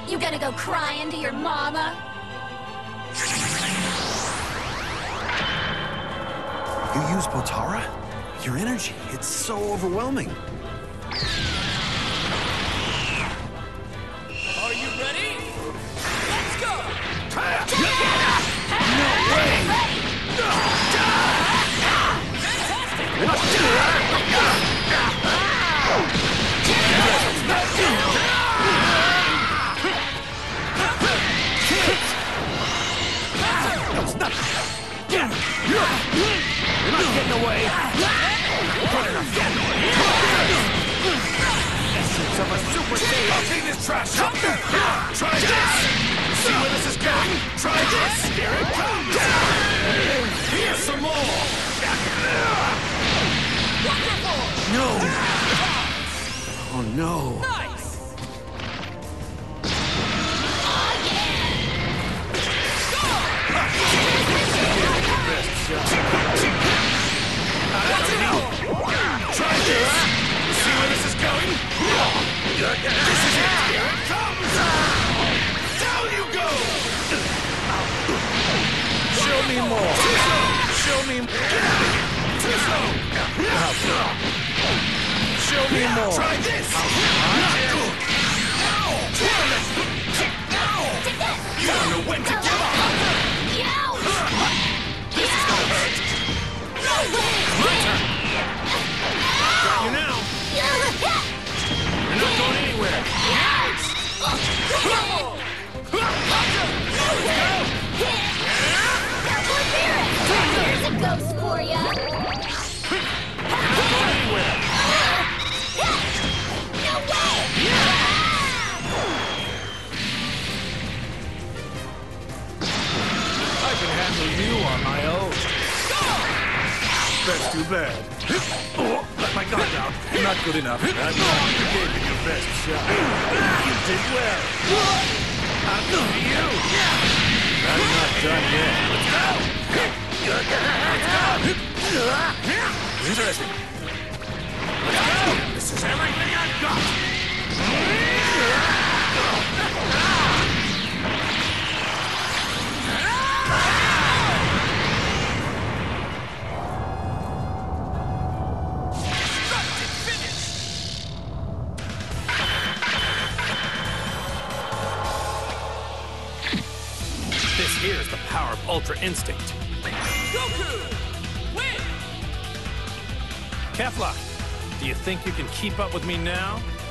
You gonna go crying to your mama? You use Potara? Your energy, it's so overwhelming. Are you ready? Let's go! No way! You're not getting away! Essence of a Super Saiyan! I'll take this trash! Try this! See where this is going? Try this! Here it comes! Here's some more! No! Oh no! Nice! Try this! See where this is going? This is it! Here it comes! Down you go! Show me more! Show me more! Show me more! Try this! You don't know when to give up! This is gonna hurt! My turn! Got you now! You're not going anywhere! Here's a ghost for ya! No way! I can handle you on my own. That's too bad. Oh, let my guard down. Not good enough. You gave it your best shot. You did well. I'm going to you. I'm not done yet. Let's go. Interesting. Let's go. This is everything I've got. This here is the power of Ultra Instinct. Goku! Win! Kefla, do you think you can keep up with me now?